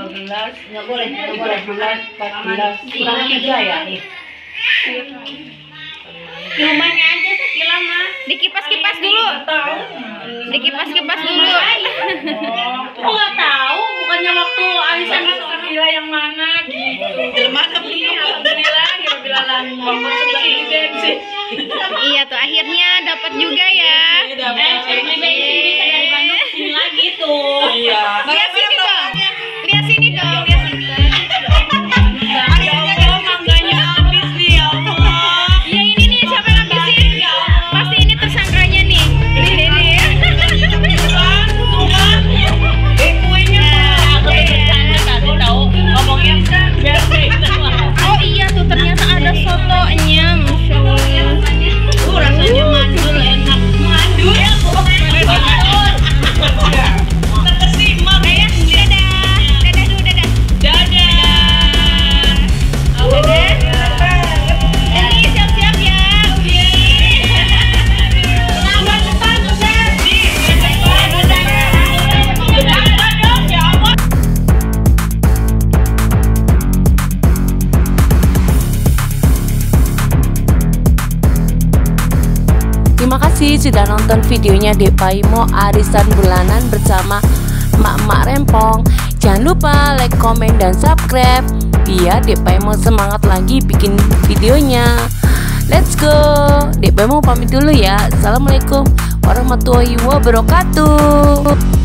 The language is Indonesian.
12, Nggak boleh, nggak boleh. 13, 14, kurang 3 ya nih. Di rumahnya aja Sakila mah. Dikipas-kipas dulu. Tahu. Dikipas-kipas dulu. Aku nggak tahu, bukannya waktu arisan Sakila yang mana gitu. Yang mana nih? Alhamdulillah, alhamdulillah sih. Iya tuh akhirnya dapat juga ya. bensin bisa dari Bandung sini lagi tuh. Iya. Lihat sini dong. Lihat sini dong. Lihat sini. Ya Allah, mangganya habis nih ya Allah. Ya ini nih siapa yang ngabisin? Pasti ini tersangkanya nih. Nih. Kuenya Tadi tahu ngomongnya biasa. Oh iya tuh ternyata ada sotonya. Masya Allah. Rasanya mantul enak. mandur ya, terkesima. sudah nonton videonya Dek Paimo arisan bulanan bersama Mak-mak Rempong. Jangan lupa like, komen, dan subscribe biar Dek Paimo semangat lagi bikin videonya. Let's go. Dek Paimo pamit dulu ya. Assalamualaikum warahmatullahi wabarakatuh.